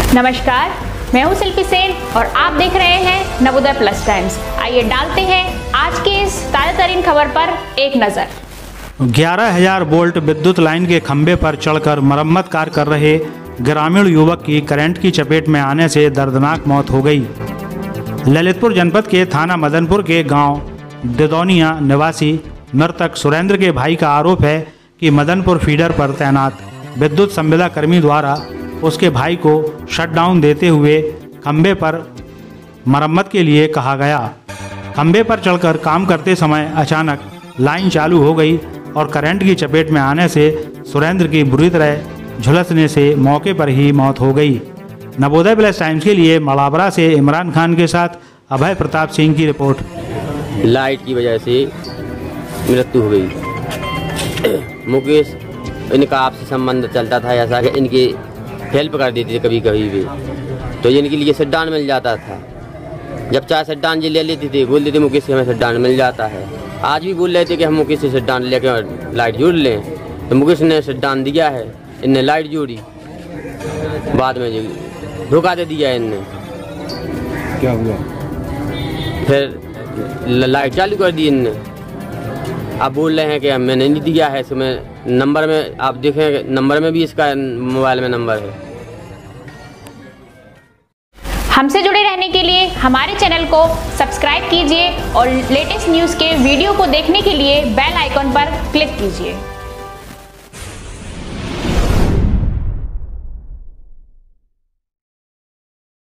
नमस्कार, मैं हूं शिल्पी सेन और आप देख रहे हैं नवोदय प्लस टाइम्स। आइए डालते हैं आज की इस ताजा तरीन खबर पर एक नजर। 11,000 वोल्ट विद्युत लाइन के खंभे पर चढ़कर मरम्मत कार्य कर रहे ग्रामीण युवक की करंट की चपेट में आने से दर्दनाक मौत हो गई। ललितपुर जनपद के थाना मदनपुर के गांव दिदौनिया निवासी मृतक सुरेंद्र के भाई का आरोप है कि मदनपुर फीडर पर तैनात विद्युत संविदा कर्मी द्वारा उसके भाई को शटडाउन देते हुए खंभे पर मरम्मत के लिए कहा गया। खंभे पर चढ़कर काम करते समय अचानक लाइन चालू हो गई और करंट की चपेट में आने से सुरेंद्र की बुरी तरह झुलसने से मौके पर ही मौत हो गई। नवोदय प्लस टाइम्स के लिए मलाबरा से इमरान खान के साथ अभय प्रताप सिंह की रिपोर्ट। लाइट की वजह से मृत्यु हो गई। मुकेश इनका आपसी संबंध चलता था, ऐसा कि इनकी हेल्प कर देते थे कभी कभी भी, तो इनके लिए शटडाउन मिल जाता था। जब चाहे शटडाउन जी ले लेती थी, बोल देते मुकेश से हमें शटडाउन मिल जाता है। आज भी बोल रहे थे कि हम मुकेश से शटडाउन लेकर लाइट जोड़ लें, तो मुकेश ने शटडाउन दिया है, इनने लाइट जोड़ी, बाद में जो धोखा दे दिया इनने। क्या हुआ? फिर लाइट चालू कर दी इनने। आप बोल रहे हैं कि मैंने नहीं दिया है, इसमें नंबर में आप देखें, नंबर में भी इसका मोबाइल में नंबर है। हमसे जुड़े रहने के लिए हमारे चैनल को सब्सक्राइब कीजिए और लेटेस्ट न्यूज़ के वीडियो को देखने के लिए बेल आइकॉन पर क्लिक कीजिए।